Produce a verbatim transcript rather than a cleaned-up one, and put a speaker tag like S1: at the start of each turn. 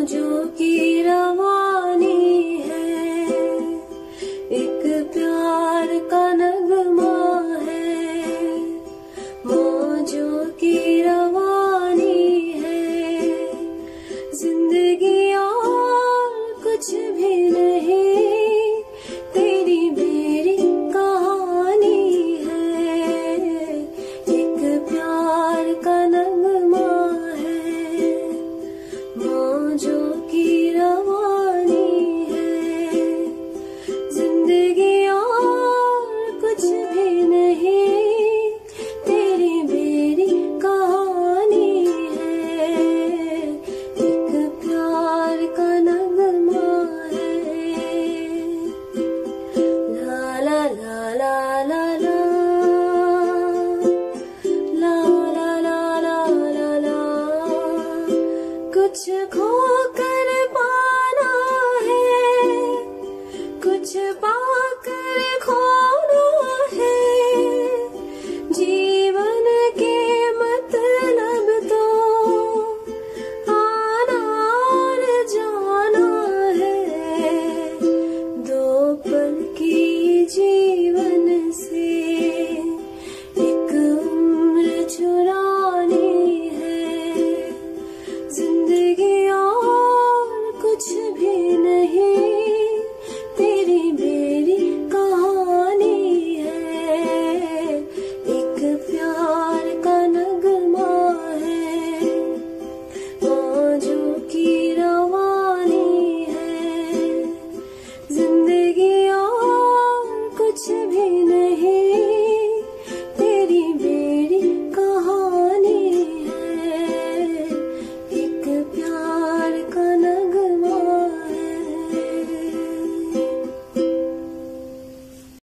S1: मौजों की रवानी है, एक प्यार का नगमा है। मौजों की रवानी है, जिंदगी और कुछ भी नहीं, तेरी मेरी कहानी है। एक प्यार का नगमा है, मौजों की रवानी है, जिंदगी और कुछ भी नहीं, तेरी मेरी कहानी है। एक प्यार का नगमा है। ला ला ला ला ला ला, ला ला ला ला ला ला, कुछ खो कर